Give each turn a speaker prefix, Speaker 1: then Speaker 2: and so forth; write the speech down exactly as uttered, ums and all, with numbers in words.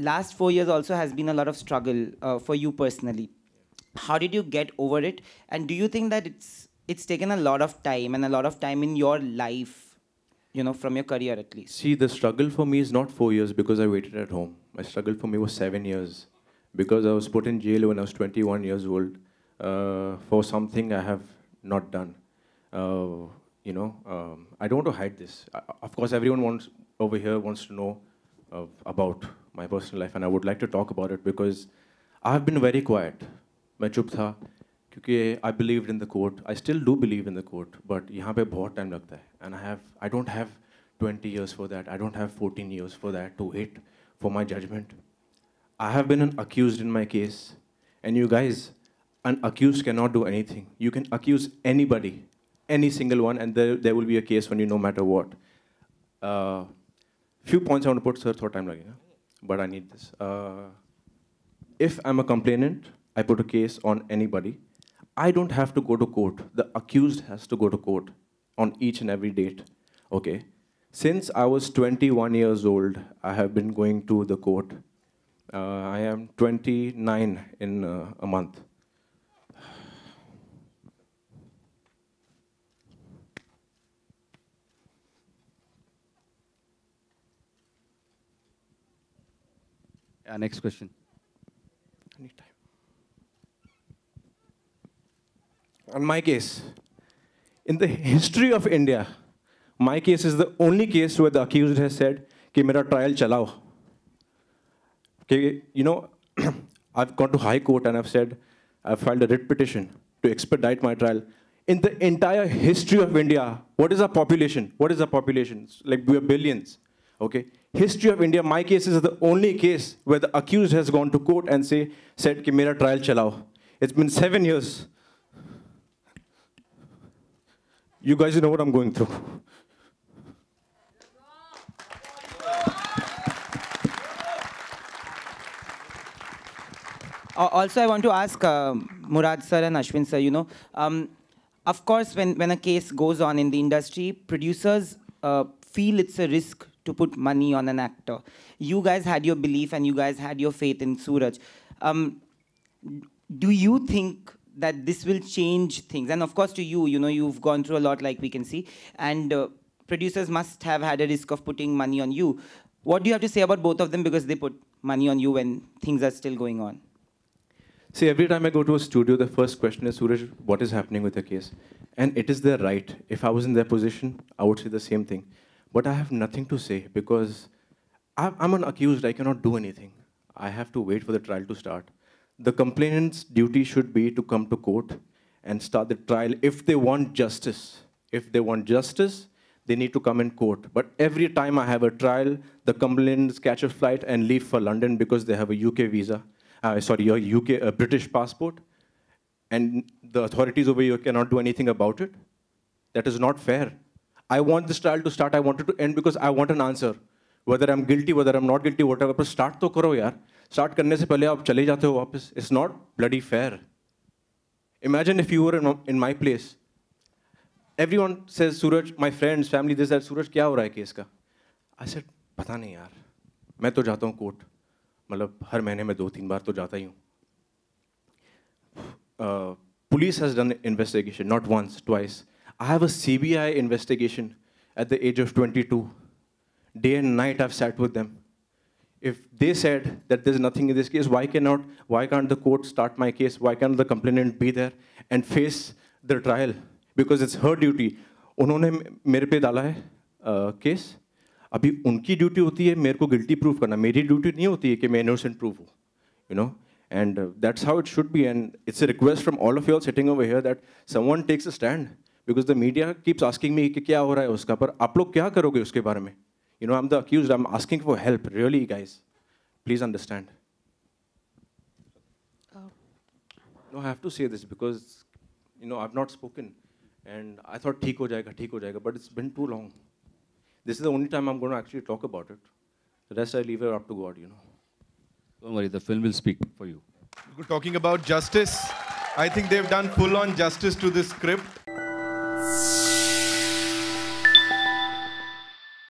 Speaker 1: last four years also has been a lot of struggle uh, for you personally. How did you get over it? And do you think that it's it's taken a lot of time and a lot of time in your life, you know, from your career at least?
Speaker 2: See, the struggle for me is not four years because I waited at home. My struggle for me was seven years because I was put in jail when I was twenty-one years old uh, for something I have not done. Uh, you know, um, I don't want to hide this. I, of course, everyone wants over here wants to know uh, about my personal life, and I would like to talk about it because I have been very quiet. मैं चुप था क्योंकि I believed in the court. I still do believe in the court, but यहाँ पे बहुत time लगता है, and I have I don't have twenty years for that. I don't have fourteen years for that to wait for my judgment. I have been an accused in my case, and you guys, an accused cannot do anything. You can accuse anybody, any single one, and there there will be a case on you no matter what. Uh, few points I want to put, sir. Thought time लगेगा, but I need this. Uh, if I'm a complainant, I put a case on anybody. I don't have to go to court. The accused has to go to court on each and every date. Okay. Since I was twenty-one years old, I have been going to the court. Uh, I am twenty-nine in uh, a month.
Speaker 3: Yeah, next question.
Speaker 2: Anytime. On my case, in the history of India, my case is the only case where the accused has said, "Ki mera trial chalao." Okay, you know, I've gone to High Court and I've said, I've filed a writ petition to expedite my trial. In the entire history of India, what is our population? What is our population? Like, we are billions. Okay, history of India, my case is the only case where the accused has gone to court and say, said, "Ki mera trial chalao." It's been seven years. You guys know what I'm going through.
Speaker 1: Also, I want to ask uh, Murad sir and Ashwin sir, you know, um, of course, when, when a case goes on in the industry, producers uh, feel it's a risk to put money on an actor. You guys had your belief and you guys had your faith in Suraj. Um, do you think that this will change things? And of course, to you, you know, you've gone through a lot, like we can see, and uh, producers must have had a risk of putting money on you. What do you have to say about both of them, because they put money on you when things are still going on?
Speaker 2: See, every time I go to a studio, the first question is, "Suraj, what is happening with the case?" And it is their right. If I was in their position, I would say the same thing. But I have nothing to say because I'm an accused. I cannot do anything. I have to wait for the trial to start. The complainant's duty should be to come to court and start the trial if they want justice. If they want justice, they need to come in court. But every time I have a trial, the complainants catch a flight and leave for London because they have a U K visa. Uh, sorry, a U K, a British passport. And the authorities over here cannot do anything about it. That is not fair. I want this trial to start. I want it to end because I want an answer. Whether I'm guilty, whether I'm not guilty, whatever. But start to karo yaar. Start करने से पहले आप चले जाते हो वापस. It's not bloody fair. Imagine if you were in, in my place. Everyone says, "Suraj, my friends, family, this, that, Suraj, क्या हो रहा है केस का?" I said, पता नहीं यार. मैं तो जाता हूँ कोर्ट. मतलब हर महीने में दो तीन बार तो जाता ही हूँ. Uh, police has done investigation, not once, twice. I have a C B I investigation at the age of twenty-two. Day and night I've sat with them. If they said that there's nothing in this case, why cannot, why can't the court start my case? Why can't the complainant be there and face the trial? Because it's her duty. उन्होंने मेरे पे डाला है case. अभी उनकी duty होती है मेरे को गिल्टी प्रूफ करना. मेरी ड्यूटी नहीं होती है कि मैं इनोसेंट प्रूफ हूँ. You know? And uh, that's how it should be. And it's a request from all of you all sitting over here that someone takes a stand. Because the media keeps asking me कि क्या हो रहा है उसका. पर आप लोग क्या करोगे उसके बारे में? You know, I'm the accused. I'm asking for help. Really, guys. Please understand. Oh. No, I have to say this because, you know, I've not spoken. And I thought, ठीक हो जाएगा, ठीक हो जाएगा. But it's been too long. This is the only time I'm going to actually talk about it. The rest I leave it up to God, you know.
Speaker 3: Don't worry, the film will speak for you.
Speaker 4: Talking about justice, I think they've done full-on justice to this script.